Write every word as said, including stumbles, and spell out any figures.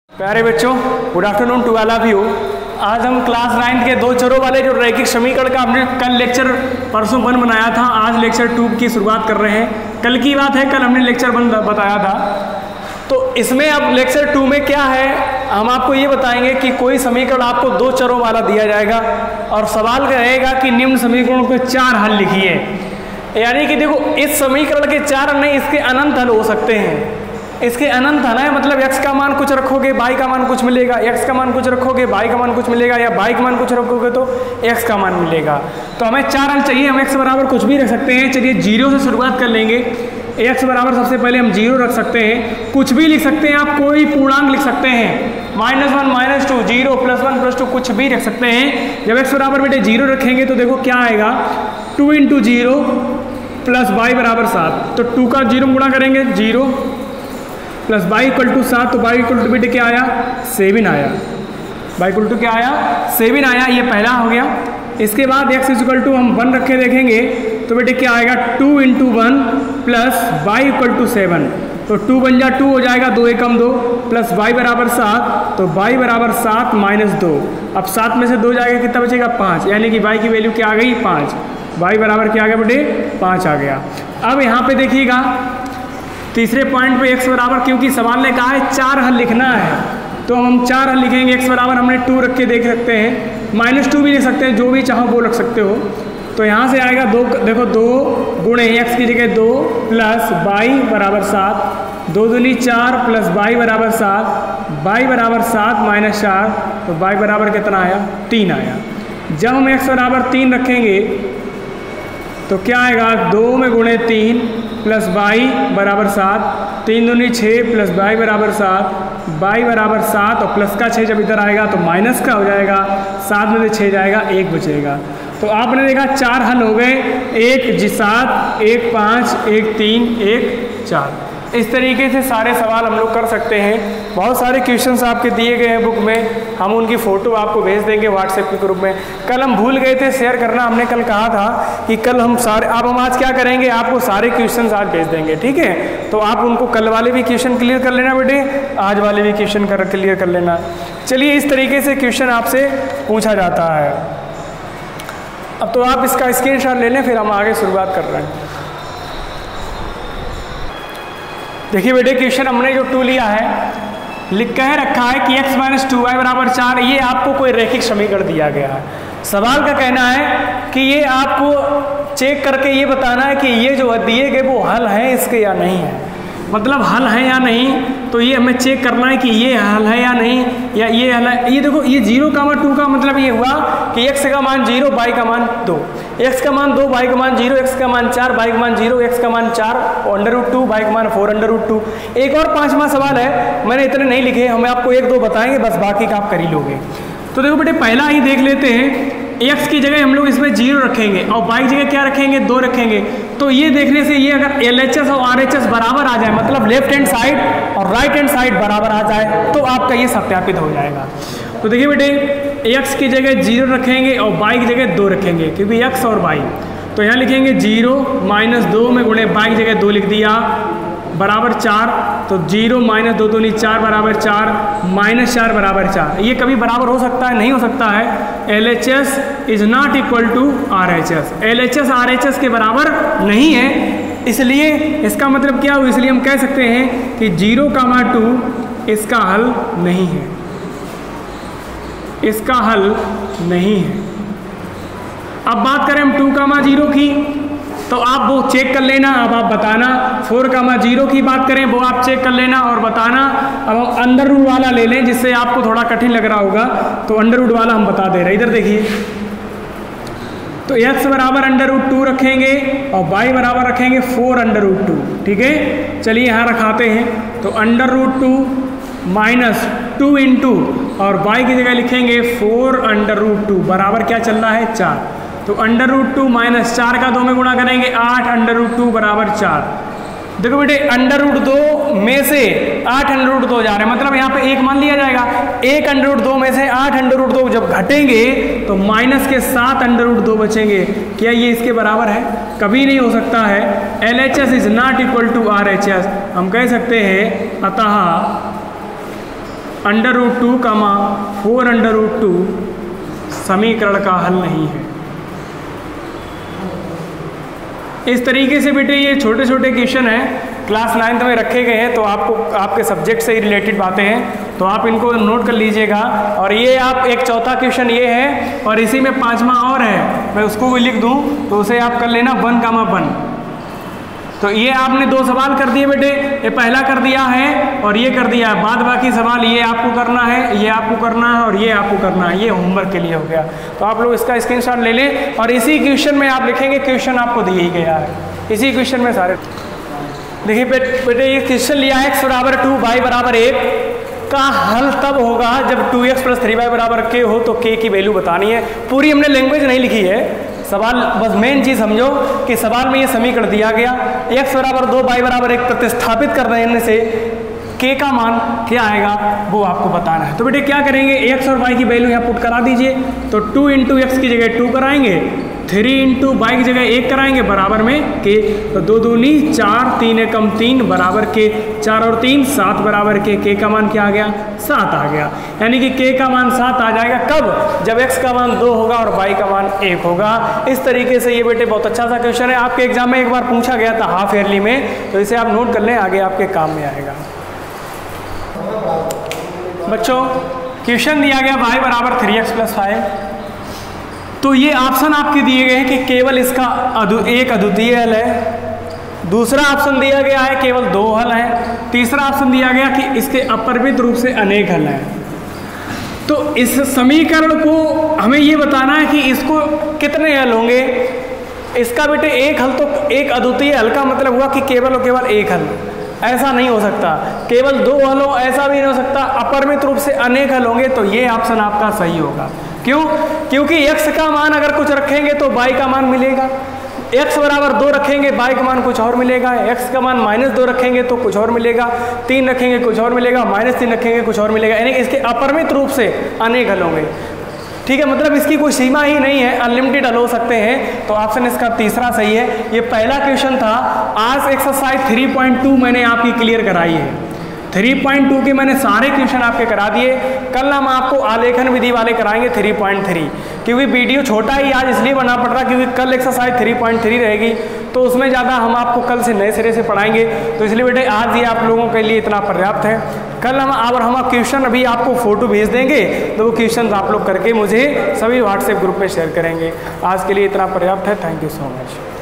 प्यारे बच्चों, good afternoon to all of you. आज हम क्लास नाइन्थ के दो चरों वाले जो रैखिक समीकरण का हमने कल लेक्चर परसों वन बनाया था, आज लेक्चर टू की शुरुआत कर रहे हैं। कल की बात है, कल हमने लेक्चर वन बताया था। तो इसमें अब लेक्चर टू में क्या है, हम आपको ये बताएंगे कि कोई समीकरण आपको दो चरों वाला दिया जाएगा और सवाल रहेगा कि निम्न समीकरणों के चार हल लिखिए। यानी कि देखो, इस समीकरण के चार नहीं, इसके अनंत हल हो सकते हैं। इसके अनंत हल है, मतलब x का मान कुछ रखोगे y का मान कुछ मिलेगा, x का मान कुछ रखोगे y का मान कुछ मिलेगा, या y का मान कुछ रखोगे तो x का मान मिलेगा। तो हमें चार हल चाहिए, हम x बराबर कुछ भी रख सकते हैं। चलिए जीरो से शुरुआत कर लेंगे। x बराबर सबसे पहले हम जीरो रख सकते हैं, कुछ भी लिख सकते हैं आप, कोई पूर्णांक लिख सकते हैं, minus one minus two zero plus one plus two कुछ भी रख सकते हैं। जब x बराबर बेटे जीरो रखेंगे तो देखो क्या आएगा, two into zero plus Y बराबर सात। तो टू का जीरो गुणा करेंगे zero plus Y equal to सात, तो बाई इक्वल टू बेटे क्या आया, सेवन आया। बाई इक्वल टू क्या आया, सेवन आया। ये पहला हो गया। इसके बाद एक्स इक्वल टू हम वन रखे देखेंगे तो बेटे क्या आएगा, two into one plus Y equal to seven. तो टू बन जा टू हो जाएगा, दो एकम दो, प्लस बाई बराबर सात, तो बाई बराबर सात माइनस दो। अब सात में से दो जाएगा, कितना बचेगा, पाँच। यानी कि बाई की वैल्यू क्या आ गई, पाँच। बाई बराबर क्या आ गया बेटे, पाँच आ गया। अब यहाँ पे देखिएगा तीसरे पॉइंट पे x बराबर, क्योंकि सवाल ने कहा है चार हल लिखना है, तो हम चार हल लिखेंगे। x बराबर हमने टू रख के देख सकते हैं, माइनस टू भी लिख सकते हैं, जो भी चाहो वो रख सकते हो। तो यहाँ से आएगा दो, देखो दो गुणे x की जगह दो प्लस बाई बराबर सात, दो दूनी चार प्लस बाई बराबर सात, बाई बराबर सात माइनस चार, तो बाई बराबर कितना आया, तीन आया। जब हम x बराबर तीन रखेंगे तो क्या आएगा, दो में गुणे तीन प्लस बाई बराबर सात, तीन दूनी छः प्लस बाई बराबर सात, बाई बराबर सात, और प्लस का छः जब इधर आएगा तो माइनस का हो जाएगा, सात में से छः जाएगा, एक बचेगा। तो आपने देखा चार हल हो गए, एक जी सात, एक पाँच, एक तीन, एक चार। इस तरीके से सारे सवाल हम लोग कर सकते हैं। बहुत सारे क्वेश्चंस आपके दिए गए हैं बुक में, हम उनकी फ़ोटो आपको भेज देंगे व्हाट्सएप के ग्रुप में। कल हम भूल गए थे शेयर करना, हमने कल कहा था कि कल हम सारे, अब हम आज क्या करेंगे, आपको सारे क्वेश्चंस आज भेज देंगे, ठीक है। तो आप उनको कल वाले भी क्वेश्चन क्लियर कर लेना बेटे, आज वाले भी क्वेश्चन कर क्लियर कर लेना। चलिए, इस तरीके से क्वेश्चन आपसे पूछा जाता है। अब तो आप इसका स्क्रीनशॉट ले लें, फिर हम आगे शुरुआत कर रहे हैं। देखिए बेटे, क्वेश्चन हमने जो टू लिया है, लिख कह रखा है कि x माइनस टू वाई बराबर चार। ये आपको कोई रैखिक समीकरण दिया गया है। सवाल का कहना है कि ये आपको चेक करके ये बताना है कि ये जो दिए गए वो हल है इसके या नहीं है, मतलब हल है या नहीं। तो ये हमें चेक करना है कि ये हल है या नहीं, या ये हल है। ये देखो, ये जीरो का मान टू का मतलब ये हुआ कि x का मान जीरो, बाई का मान दो, x का मान दो, बाई का मान जीरो, x का मान चार, बाई का मान जीरो, x का मान चार और अंडर रूट टू, बाई का मान फोर अंडर रूट टू। एक और पांचवा सवाल है, मैंने इतने नहीं लिखे, हमें आपको एक दो बताएंगे, बस बाकी का आप कर ही लोगे। तो देखो बेटे, पहला ही देख लेते हैं। x की जगह हम लोग इसमें जीरो रखेंगे और y की जगह क्या रखेंगे, दो रखेंगे। तो ये देखने से ये अगर एल एच एस और आर एच एस बराबर आ जाए, मतलब लेफ्ट हैंड साइड और राइट हैंड साइड बराबर आ जाए, तो आपका ये सत्यापित हो जाएगा। तो देखिए बेटे, x की जगह जीरो रखेंगे और y की जगह दो रखेंगे, क्योंकि x और y। तो यहाँ लिखेंगे जीरो माइनस दो में गुणे y की जगह दो लिख दिया बराबर चार। तो जीरो माइनस दो दूनी चार बराबर चार, माइनस चार बराबर चार। ये कभी बराबर हो सकता है, नहीं हो सकता है। L H S is not equal to R H S. L H S R H S के बराबर नहीं है, इसलिए इसका मतलब क्या हुआ, इसलिए हम कह सकते हैं कि जीरो कामा टू इसका हल नहीं है, इसका हल नहीं है। अब बात करें हम टू कामा जीरो की, तो आप वो चेक कर लेना, अब आप बताना। फोर कामा जीरो की बात करें, वो आप चेक कर लेना और बताना। अब हम अंडर रूट वाला ले लें, जिससे आपको थोड़ा कठिन लग रहा होगा, तो अंडर रूट वाला हम बता दे रहे हैं। इधर देखिए, तो x बराबर अंडर रूट टू रखेंगे और y बराबर रखेंगे फोर अंडर रूट टू, ठीक है। चलिए यहाँ रखाते हैं। तो under root two minus two into और y की जगह लिखेंगे फोर अंडर रूट टू बराबर क्या चल रहा है, चार। तो अंडर रूट टू माइनस चार का दो में गुणा करेंगे, आठ अंडर रूट टू बराबर चार। देखो बेटे, अंडर रूट दो में से आठ अंडर रूट दो जा रहे हैं, मतलब यहाँ पे एक मान लिया जाएगा। एक अंडर रूट दो में से आठ अंडर रूट दो जब घटेंगे तो माइनस के सात अंडर रूट दो बचेंगे। क्या ये इसके बराबर है? कभी नहीं हो सकता है। L H S is not equal to R H S. हम कह सकते हैं अतः under root two comma four under root two समीकरण का हल नहीं है। इस तरीके से बेटे ये छोटे छोटे क्वेश्चन हैं, क्लास नाइन्थ में रखे गए हैं, तो आपको आपके सब्जेक्ट से ही रिलेटेड बातें हैं, तो आप इनको नोट कर लीजिएगा। और ये आप एक चौथा क्वेश्चन ये है, और इसी में पांचवा और है, मैं उसको भी लिख दूं तो उसे आप कर लेना वन कामा वन। तो ये आपने दो सवाल कर दिए बेटे, ये पहला कर दिया है और ये कर दिया है, बाद बाकी सवाल ये आपको करना है, ये आपको करना है और ये आपको करना है, ये होमवर्क के लिए हो गया। तो आप लोग इसका स्क्रीनशॉट ले लें और इसी क्वेश्चन में आप लिखेंगे, क्वेश्चन आपको दिया ही गया है इसी क्वेश्चन में सारे। देखिए बेटे ये क्वेश्चन लिया है एक्स बराबर टू वाई बराबर एक का हल तब होगा जब two X plus three Y बराबर के हो, तो के की वैल्यू बतानी है। पूरी हमने लैंग्वेज नहीं लिखी है, सवाल बस मेन चीज़ समझो कि सवाल में ये समीकरण दिया गया, एक्स बराबर दो वाई बराबर एक प्रतिस्थापित कर देने से के का मान क्या आएगा वो आपको बताना है। तो बेटे क्या करेंगे, एक्स और वाई की वैल्यू यहाँ पुट करा दीजिए। तो टू इंटू एक्स की जगह टू कराएंगे, थ्री इंटू वाई की जगह एक कराएंगे बराबर में के, तो दो दूनी चार, तीन एकम तीन बराबर के, चार और तीन सात बराबर के, के का मान क्या आ गया सात आ गया। यानी कि के का मान सात आ जाएगा कब, जब एक्स का मान दो होगा और वाई का मान एक होगा। इस तरीके से ये बेटे बहुत अच्छा सा क्वेश्चन है, आपके एग्जाम में एक बार पूछा गया था हाफ ईयरली में, तो इसे आप नोट कर लें, आगे आपके काम में आएगा। बच्चों क्वेश्चन दिया गया वाई बराबर थ्री एक्स प्लस फाइव, तो ये ऑप्शन आपके दिए गए हैं कि केवल इसका अदु, एक अद्वितीय हल है, दूसरा ऑप्शन दिया गया है केवल दो हल हैं, तीसरा ऑप्शन दिया गया कि इसके अपरिमित रूप से अनेक हल हैं। तो इस समीकरण को हमें ये बताना है कि इसको कितने हल होंगे। इसका बेटे एक हल, तो एक अद्वितीय हल का मतलब हुआ कि केवल और केवल एक हल, ऐसा नहीं हो सकता, केवल दो हल हो ऐसा भी नहीं हो सकता, अपरिमित रूप से अनेक हल होंगे, तो ये ऑप्शन आपका सही होगा। क्यों? क्योंकि x का मान अगर कुछ रखेंगे तो y का मान मिलेगा, x बराबर दो रखेंगे y का मान कुछ और मिलेगा, x का मान माइनस दो रखेंगे तो कुछ और मिलेगा, तीन रखेंगे कुछ और मिलेगा, माइनस तीन रखेंगे कुछ और मिलेगा, यानी इसके अपरिमित रूप से अनेक हल होंगे। ठीक है, मतलब इसकी कोई सीमा ही नहीं है, अनलिमिटेड हल हो सकते हैं। तो ऑप्शन इसका तीसरा सही है। ये पहला क्वेश्चन था। आज एक्सरसाइज थ्री पॉइंट टू मैंने आपकी क्लियर कराई है, थ्री पॉइंट टू के मैंने सारे क्वेश्चन आपके करा दिए। कल हम आपको आलेखन विधि वाले कराएंगे थ्री पॉइंट थ्री, क्योंकि वीडियो छोटा ही आज इसलिए बना पड़ रहा क्योंकि कल एक्सरसाइज थ्री पॉइंट थ्री रहेगी, तो उसमें ज़्यादा हम आपको कल से नए सिरे से पढ़ाएंगे, तो इसलिए बेटे आज ये आप लोगों के लिए इतना पर्याप्त है। कल हम और हम क्वेश्चन अभी आपको फ़ोटो भेज देंगे, तो वो क्वेश्चन आप लोग करके मुझे सभी व्हाट्सएप ग्रुप में शेयर करेंगे। आज के लिए इतना पर्याप्त है। Thank you so much.